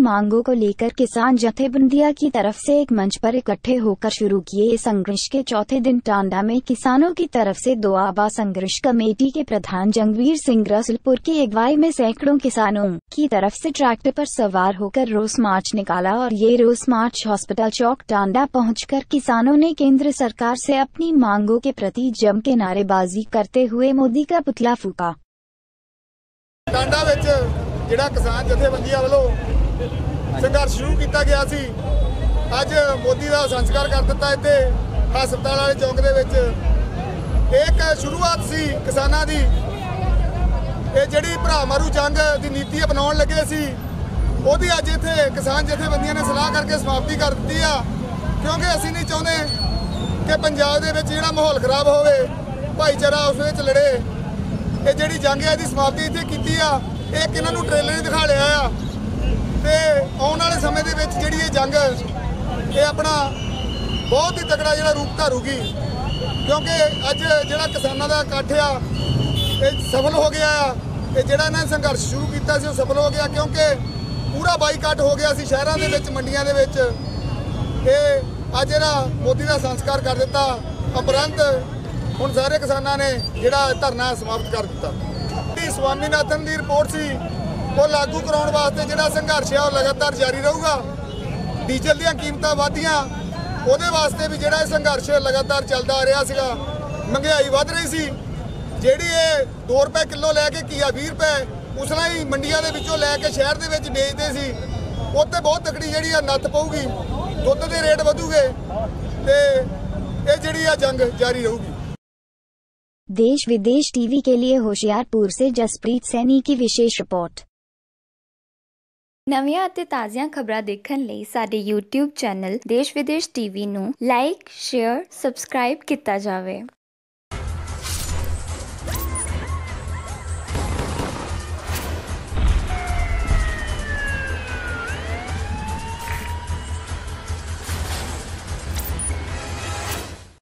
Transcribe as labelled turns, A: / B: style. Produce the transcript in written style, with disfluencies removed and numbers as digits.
A: मांगों को लेकर किसान जथेबंदियों की तरफ से एक मंच पर इकट्ठे होकर शुरू किए इस संघर्ष के चौथे दिन टांडा में किसानों की तरफ से दोआबा संघर्ष कमेटी के प्रधान जंगवीर सिंह रसुलपुर की अगुवाई में सैकड़ों किसानों की तरफ से ट्रैक्टर पर सवार होकर रोस मार्च निकाला और ये रोस मार्च हॉस्पिटल चौक टांडा पहुंचकर किसानों ने केंद्र सरकार से अपनी मांगों के प्रति जम के नारेबाजी करते हुए मोदी का पुतला फूका।
B: टांडा विच जिहड़ा किसान जथेबंदियां वालों संघर्ष शुरू किया गया सी, अज मोदी का संस्कार कर दिता इत्थे हस्पताल वाले चौक दे विच। एक शुरुआत सी किसानां दी, ये जिहड़ी भरा मारू जंग दी नीति अपनाउण लगे सी, ओहदी अज इत्थे किसान जथेबंदियां ने सलाह करके समाप्ति कर दी आ, क्योंकि असीं नहीं चाहुंदे कि पंजाब दे विच जिहड़ा माहौल खराब होवे, भाईचारा उस विच लड़े। ये जिहड़ी जंग है इसकी समाप्ति इत्थे कीती आ, एक इन्हां नूं ट्रेलर दिखा लिया आ ते आउण वाले समय दे विच जिहड़ी ये जंग ये अपना बहुत ही तगड़ा जिहड़ा रूप धारूगी, क्योंकि अज जिहड़ा किसानां दा इकट्ठ आ ये सफल हो गया आ। ये जिहड़ा इन्हां ने संघर्ष शुरू कीता सी सफल हो गया, क्योंकि पूरा बाईकाट हो गया सी शहरां दे विच, मंडियां दे विच। ये अज जिहड़ा मोदी दा संस्कार कर दिता उपरंत हुण सारे किसानां ने जिहड़ा धरना समाप्त कर दिता। स्वामीनाथन की रिपोर्ट सी वो लागू कराउण वास्ते जिहड़ा संघर्ष है लगातार जारी रहूगा। डीजल दी कीमतां वधियां ਉਹਦੇ वास्ते भी जिहड़ा संघर्ष लगातार चलता आ रहा सीगा। महंगाई वध रही सी, जिहड़ी ये 2 रुपए किलो लैके घीआ 20 रुपए उसला ही मंडियां दे विचों लैके शहर दे विच बेचदे सी, उत्ते बहुत तकड़ी जिहड़ी नत्थ पऊगी, दुੱਧ दे रेट वधूगे ते ये जिहड़ी जंग जारी रहूगी।
A: देश विदेश टीवी के लिए होशियारपुर से जसप्रीत सैनी की विशेष रिपोर्ट।
C: ਨਵੀਆਂ ਅਤੇ ਤਾਜ਼ੀਆਂ ਖਬਰਾਂ ਦੇਖਣ ਲਈ ਸਾਡੇ YouTube ਚੈਨਲ ਦੇਸ਼ ਵਿਦੇਸ਼ ਟੀਵੀ ਨੂੰ ਲਾਈਕ, ਸ਼ੇਅਰ, ਸਬਸਕ੍ਰਾਈਬ ਕੀਤਾ ਜਾਵੇ।